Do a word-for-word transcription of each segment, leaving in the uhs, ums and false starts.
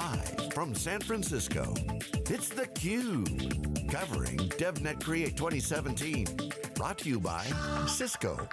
Live from San Francisco, it's theCUBE, covering DevNet Create twenty seventeen. Brought to you by Cisco.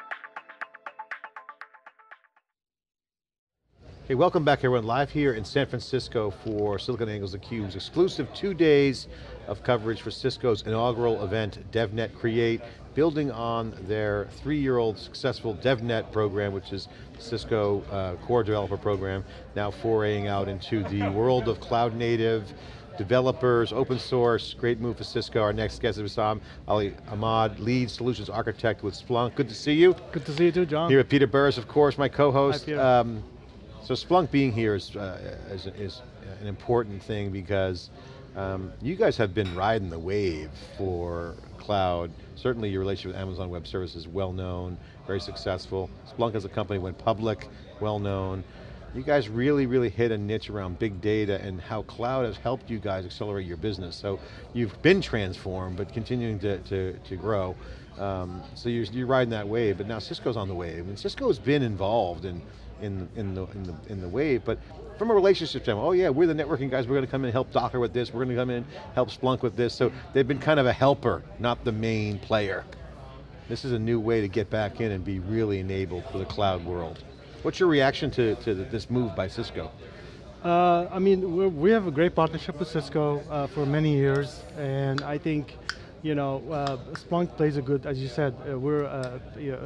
Hey, welcome back everyone. Live here in San Francisco for SiliconANGLE's theCUBE's exclusive two days of coverage for Cisco's inaugural event, DevNet Create, building on their three-year-old successful DevNet program, which is Cisco uh, core developer program, now foraying out into the world of cloud native, developers, open source. Great move for Cisco. Our next guest is Wissam Ali Ahmad, lead solutions architect with Splunk. Good to see you. Good to see you too, John. Here with Peter Burris, of course, my co-host. Hi, Peter. Um, so Splunk being here is, uh, is, is an important thing because um, you guys have been riding the wave for cloud. Certainly your relationship with Amazon Web Services is well known, very successful. Splunk as a company went public, well known. You guys really, really hit a niche around big data and how cloud has helped you guys accelerate your business. So you've been transformed, but continuing to, to, to grow. Um, so you're, you're riding that wave, but now Cisco's on the wave. And Cisco's been involved in, in, in, the, in, the, in the wave, but from a relationship standpoint, oh yeah, we're the networking guys, we're going to come in and help Docker with this, we're going to come in and help Splunk with this. So they've been kind of a helper, not the main player. This is a new way to get back in and be really enabled for the cloud world. What's your reaction to, to this move by Cisco? Uh, I mean, we're, we have a great partnership with Cisco uh, for many years, and I think, you know, uh, Splunk plays a good, as you said, uh, we're a,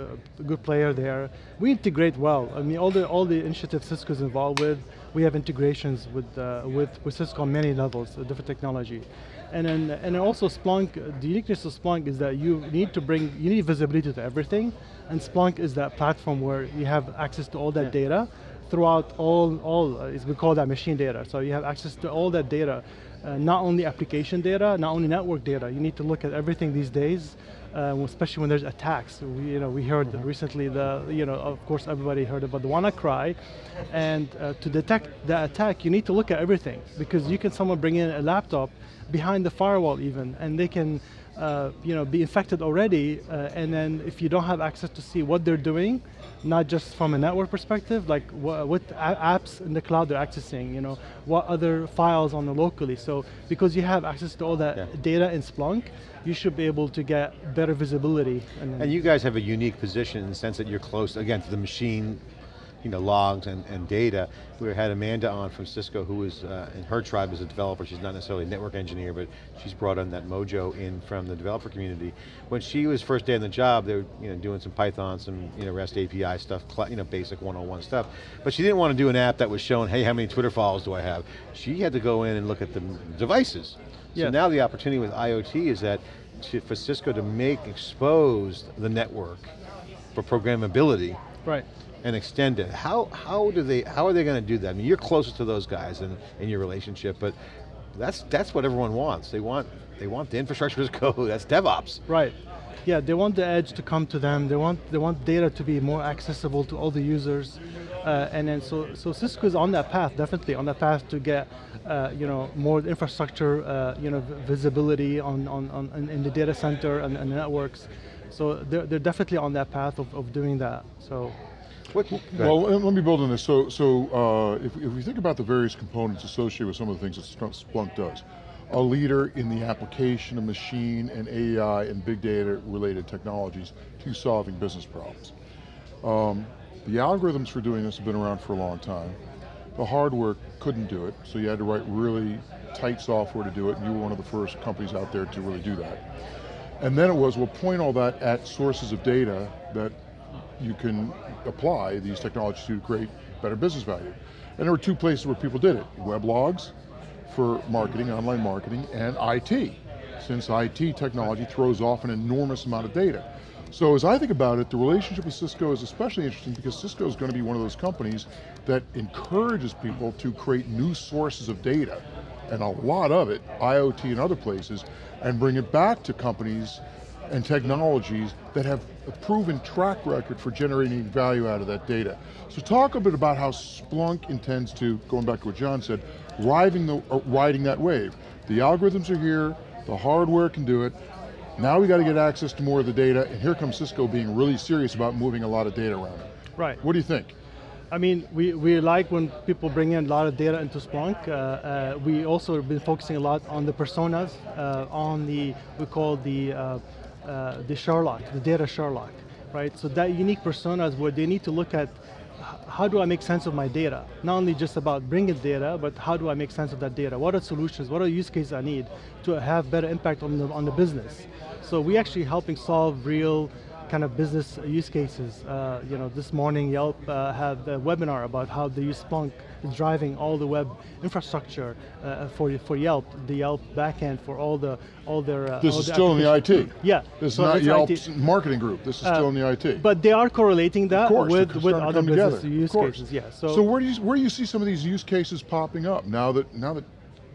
a good player there. We integrate well. I mean, all the all the initiatives Cisco's involved with, we have integrations with uh, with with Cisco on many levels, uh, different technology. And then, and then also Splunk, the uniqueness of Splunk is that you need to bring, you need visibility to everything, and Splunk is that platform where you have access to all that yeah. data throughout all, all uh, we call that machine data. So you have access to all that data, uh, not only application data, not only network data. You need to look at everything these days, uh, especially when there's attacks. We, you know, we heard mm-hmm. recently the, you know, of course everybody heard about the WannaCry, and uh, to detect the attack, you need to look at everything, because you can someone bring in a laptop behind the firewall even, and they can uh, you know, be infected already, uh, and then if you don't have access to see what they're doing, not just from a network perspective, like wh what apps in the cloud they're accessing, you know, what other files on the locally. So because you have access to all that yeah. data in Splunk, you should be able to get better visibility. And, and you guys have a unique position in the sense that you're close, again, to the machine, you know, logs and, and data. We had Amanda on from Cisco, who is, uh, in her tribe is a developer. She's not necessarily a network engineer, but she's brought on that mojo in from the developer community. When she was first day on the job, they were, you know, doing some Python, some, you know, REST A P I stuff, you know, basic one oh one stuff. But she didn't want to do an app that was showing, hey, how many Twitter followers do I have? She had to go in and look at the devices. So yeah. now the opportunity with IoT is that to, for Cisco to make exposed the network for programmability. Right. And extend it. How how do they how are they going to do that? I mean, you're closer to those guys in, in your relationship, but that's that's what everyone wants. They want they want the infrastructure as code. That's DevOps. Right. Yeah, they want the edge to come to them. They want they want data to be more accessible to all the users, uh, and then so so Cisco is on that path, definitely on that path to get uh, you know, more infrastructure, uh, you know, visibility on on, on in the data center and, and networks. So they're they're definitely on that path of, of doing that. So. What, well, let me build on this. So, so uh, if, if we think about the various components associated with some of the things that Splunk does, a leader in the application of machine and A I and big data related technologies to solving business problems. Um, the algorithms for doing this have been around for a long time. The hardware couldn't do it, so you had to write really tight software to do it, and you were one of the first companies out there to really do that. And then it was, we'll point all that at sources of data that you can apply these technologies to create better business value. And there were two places where people did it. Weblogs for marketing, online marketing, and I T, since I T technology throws off an enormous amount of data. So as I think about it, the relationship with Cisco is especially interesting because Cisco is going to be one of those companies that encourages people to create new sources of data, and a lot of it, IoT and other places, and bring it back to companies and technologies that have a proven track record for generating value out of that data. So talk a bit about how Splunk intends to, going back to what John said, riding, the, uh, riding that wave. The algorithms are here, the hardware can do it, now we got to get access to more of the data, and here comes Cisco being really serious about moving a lot of data around. Right. What do you think? I mean, we, we like when people bring in a lot of data into Splunk. Uh, uh, we also have been focusing a lot on the personas, uh, on the, we call the, uh, uh, the Sherlock, the data Sherlock, right? So that unique personas where they need to look at how do I make sense of my data? Not only just about bringing data, but how do I make sense of that data? What are solutions, what are use cases I need to have better impact on the, on the business? So we actually helping solve real kind of business use cases. Uh, you know, this morning Yelp uh, had a webinar about how they use Splunk is driving all the web infrastructure uh, for for Yelp, the Yelp backend for all the all their. Uh, this all is the still in the I T. Yeah. This so is not Yelp's I T. marketing group. This is uh, still in the I T. But they are correlating that course, with with starting to other come business together. use Of course. cases. Yeah. So, so where do you where do you see some of these use cases popping up now that now that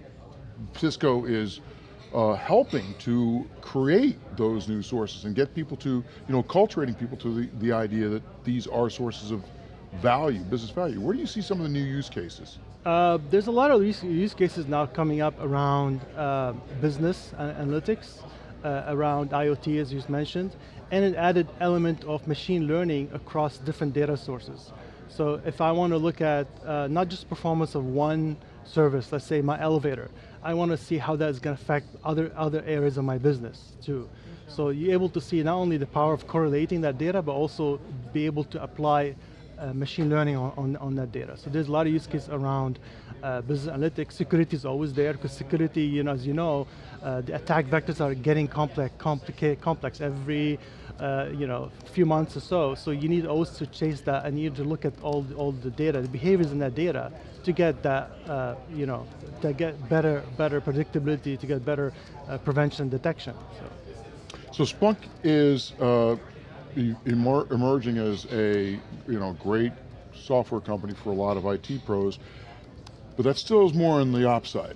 Cisco is uh, helping to create those new sources and get people to, you know, cultivating people to the, the idea that these are sources of value, business value. Where do you see some of the new use cases? Uh, there's a lot of use, use cases now coming up around uh, business analytics, uh, around IoT as you mentioned, and an added element of machine learning across different data sources. So if I want to look at uh, not just performance of one service, let's say my elevator, I want to see how that's going to affect other, other areas of my business too. So you're able to see not only the power of correlating that data, but also be able to apply uh, machine learning on, on, on that data. So there's a lot of use cases around uh, business analytics. Security is always there, because security, you know, as you know, uh, the attack vectors are getting complex, complicated, complex every uh, you know, few months or so. So you need always to chase that, and you need to look at all, all the data, the behaviors in that data, to get that, uh, you know, to get better, better predictability, to get better uh, prevention detection. So So, Splunk is uh, emer emerging as a, you know, great software company for a lot of I T pros, but that still is more on the ops side.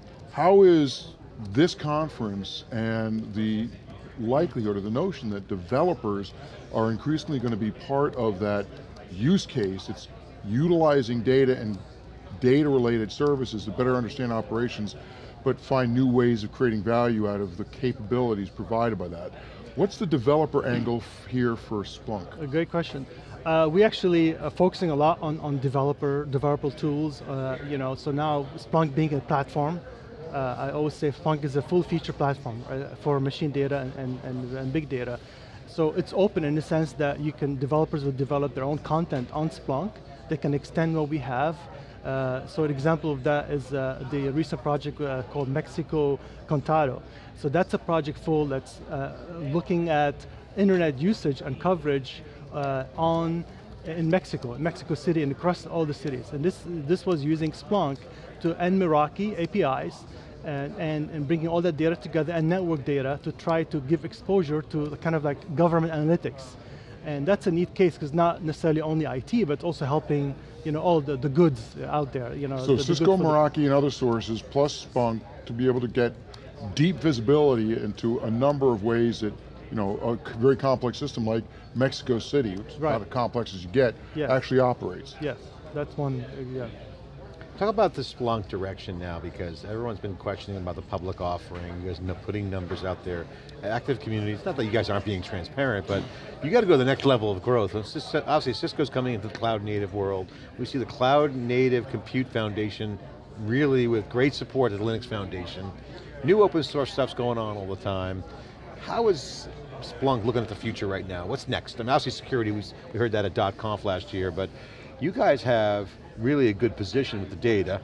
How is this conference and the likelihood or the notion that developers are increasingly going to be part of that use case? It's utilizing data and data-related services to better understand operations, but find new ways of creating value out of the capabilities provided by that. What's the developer angle here for Splunk? A great question. Uh, we actually are focusing a lot on, on developer, developer tools, uh, you know, so now Splunk being a platform, uh, I always say Splunk is a full feature platform uh, for machine data and, and, and, and big data. So it's open in the sense that you can, developers will develop their own content on Splunk. They can extend what we have. Uh, so an example of that is uh, the recent project uh, called Mexico Contado. So that's a project full that's uh, looking at internet usage and coverage uh, on in Mexico, in Mexico City and across all the cities. And this, this was using Splunk to end Meraki A P Is and, and, and bringing all that data together and network data to try to give exposure to the kind of like government analytics. And that's a neat case because not necessarily only I T, but also helping, you know, all the, the goods out there. You know, so the, Cisco, the Meraki, and other sources, plus Splunk, to be able to get deep visibility into a number of ways that, you know, a very complex system like Mexico City, which is right. not as complex as you get, yeah. actually operates. Yes, that's one, uh, yeah. Talk about the Splunk direction now, because everyone's been questioning about the public offering. You guys are putting numbers out there. Active communities, not that you guys aren't being transparent, but you got to go to the next level of growth. Obviously Cisco's coming into the cloud native world. We see the cloud native compute foundation really with great support at the Linux Foundation. New open source stuff's going on all the time. How is Splunk looking at the future right now? What's next? I mean, obviously security, we, we heard that at .conf last year, but you guys have really a good position with the data.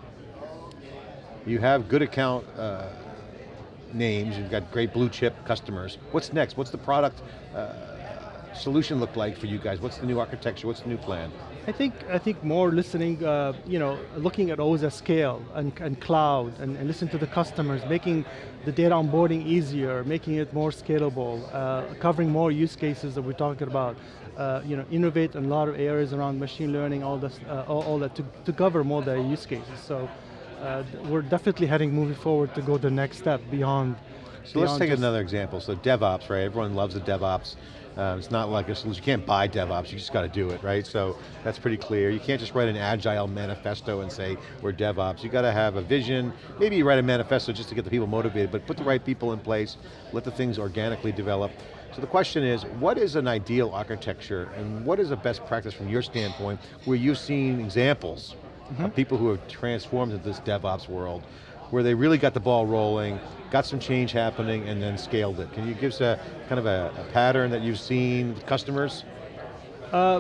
You have good account uh, names, you've got great blue chip customers. What's next? What's the product uh, solution look like for you guys? What's the new architecture? What's the new plan? I think I think more listening, uh, you know, looking at always at scale and, and cloud and, and listen to the customers, making the data onboarding easier, making it more scalable, uh, covering more use cases that we're talking about. Uh, you know, innovate in a lot of areas around machine learning, all this, uh, all, all that to, to cover more the use cases. So uh, we're definitely heading moving forward to go the next step beyond. So let's take another example. So DevOps, right? Everyone loves the DevOps. Uh, it's not like a solution, you can't buy DevOps, you just got to do it, right? So that's pretty clear. You can't just write an agile manifesto and say, we're DevOps. You got to have a vision, maybe you write a manifesto just to get the people motivated, but put the right people in place, let the things organically develop. So the question is, what is an ideal architecture and what is a best practice from your standpoint where you've seen examples mm-hmm. of people who have transformed into this DevOps world, where they really got the ball rolling, got some change happening, and then scaled it? Can you give us a kind of a, a pattern that you've seen with customers? Uh,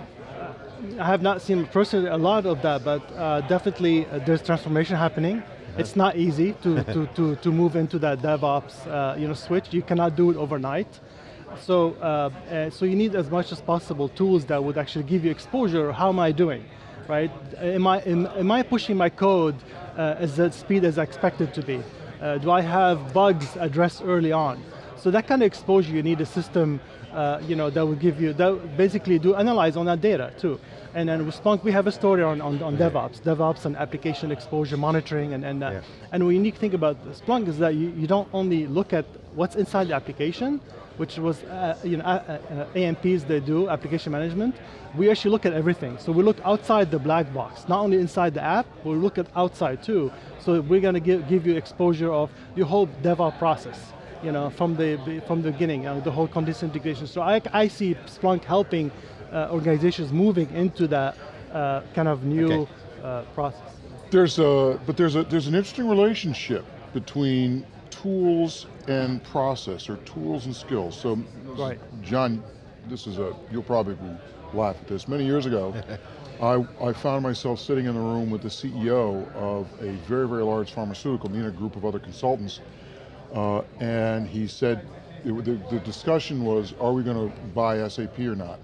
I have not seen personally a lot of that, but uh, definitely uh, there's transformation happening. Uh-huh. It's not easy to, to, to, to move into that DevOps uh, you know, switch. You cannot do it overnight. So, uh, uh, so you need as much as possible tools that would actually give you exposure. How am I doing, right? Am I, am, am I pushing my code uh, as the speed as I expected to be? Uh, do I have bugs addressed early on? So that kind of exposure, you need a system uh, you know, that will give you, that basically do analyze on that data too. And then with Splunk, we have a story on, on, on DevOps, DevOps and application exposure monitoring, and, and, uh, yeah. and the unique thing about Splunk is that you, you don't only look at what's inside the application, which was, uh, you know, uh, uh, A M Ps they do, application management. We actually look at everything. So we look outside the black box, not only inside the app, but we look at outside too. So we're going to give, give you exposure of your whole DevOps process, you know, from the, from the beginning, uh, the whole continuous integration. So I, I see Splunk helping uh, organizations moving into that uh, kind of new okay. uh, process. There's a, but there's a, there's an interesting relationship between tools and process, or tools and skills. So, right. John, this is a, you'll probably laugh at this. Many years ago, I, I found myself sitting in the room with the C E O of a very, very large pharmaceutical, me and a group of other consultants, uh, and he said, it, the, the discussion was, are we going to buy S A P or not?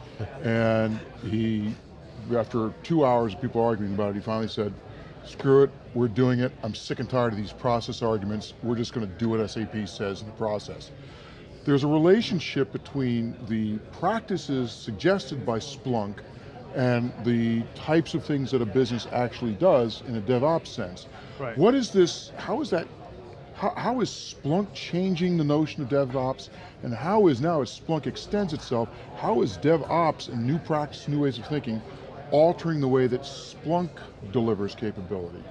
And he, after two hours of people arguing about it, he finally said, screw it, we're doing it. I'm sick and tired of these process arguments. We're just going to do what S A P says in the process. There's a relationship between the practices suggested by Splunk and the types of things that a business actually does in a DevOps sense. Right. What is this, how is that, how, how is Splunk changing the notion of DevOps, and how is now, as Splunk extends itself, how is DevOps and new practice, new ways of thinking altering the way that Splunk delivers capability?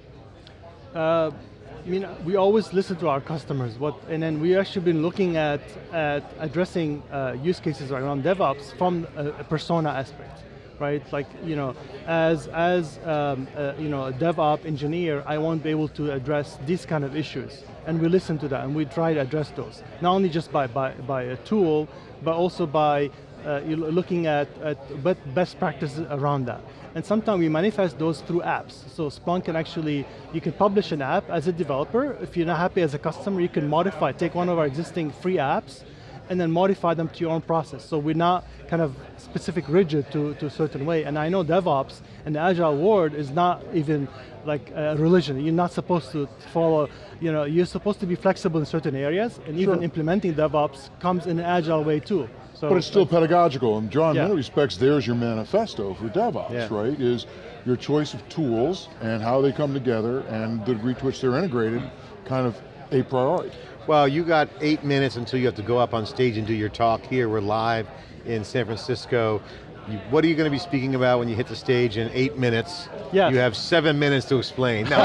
Uh, I mean, we always listen to our customers, what, and then we actually been looking at, at addressing uh, use cases around DevOps from a, a persona aspect, right? Like, you know, as, as um, uh, you know, a DevOps engineer, I want to be able to address these kind of issues. And we listen to that, and we try to address those. Not only just by, by, by a tool, but also by Uh, you're looking at, at best practices around that. And sometimes we manifest those through apps. So Splunk can actually, you can publish an app as a developer. If you're not happy as a customer, you can modify, take one of our existing free apps and then modify them to your own process. So we're not kind of specific rigid to, to a certain way. And I know DevOps and the Agile world is not even like a religion. You're not supposed to follow, you know, you're supposed to be flexible in certain areas, and sure. even implementing DevOps comes in an Agile way too. So, but it's still pedagogical, and John, yeah. in many respects, there's your manifesto for DevOps, yeah. right? Is your choice of tools and how they come together and the degree to which they're integrated kind of a priority. Well, you got eight minutes until you have to go up on stage and do your talk here. We're live in San Francisco. You, what are you going to be speaking about when you hit the stage in eight minutes? Yes. You have seven minutes to explain. No.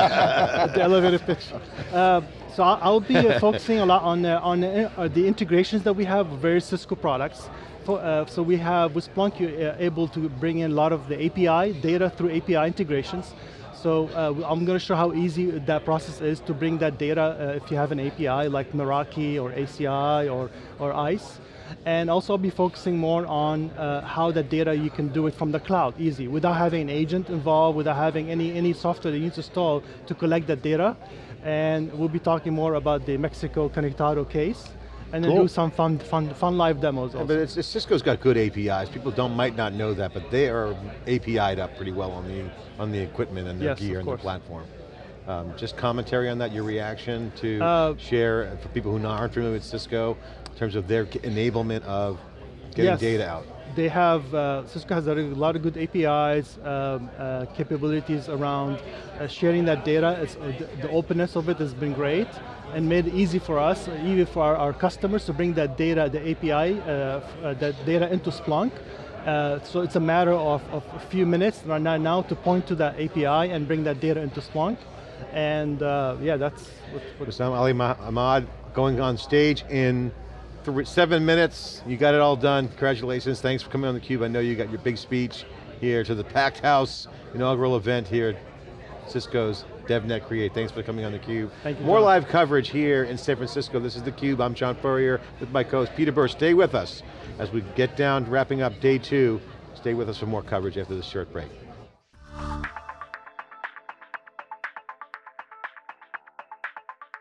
The elevator pitch. Uh, so I'll be uh, focusing a lot on, uh, on uh, the integrations that we have with various Cisco products. For, uh, so we have, with Splunk, you're uh, able to bring in a lot of the A P I, data through A P I integrations. So uh, I'm going to show how easy that process is to bring that data uh, if you have an A P I like Meraki or A C I or, or ICE. And also I'll be focusing more on uh, how that data you can do it from the cloud, easy, without having an agent involved, without having any, any software that you need to install to collect that data. And we'll be talking more about the Mexico Conectado case, and then cool. do some fun, fun, fun live demos also. Yeah, but it's, it's, Cisco's got good A P Is. People don't might not know that, but they are A P I'd up pretty well on the on the equipment and their yes, gear and their platform. Um, just commentary on that, your reaction to uh, share for people who aren't familiar with Cisco in terms of their enablement of getting yes. data out. They have, uh, Cisco has a lot of good A P Is, um, uh, capabilities around uh, sharing that data. It's, uh, the, the openness of it has been great and made it easy for us, uh, even for our, our customers, to bring that data, the A P I, uh, uh, that data into Splunk. Uh, so it's a matter of, of a few minutes right now, now to point to that A P I and bring that data into Splunk. And uh, yeah, that's what, what Wissam Ali Ahmad going on stage in three, seven minutes, you got it all done. Congratulations, thanks for coming on theCUBE. I know you got your big speech here to the packed house inaugural event here at Cisco's DevNet Create. Thanks for coming on theCUBE. Thank you, More John. live coverage here in San Francisco. This is theCUBE, I'm John Furrier with my co-host Peter Burr. Stay with us as we get down to wrapping up day two. Stay with us for more coverage after this short break.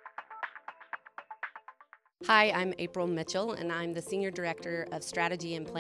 Hi, I'm April Mitchell, and I'm the Senior Director of Strategy and Planning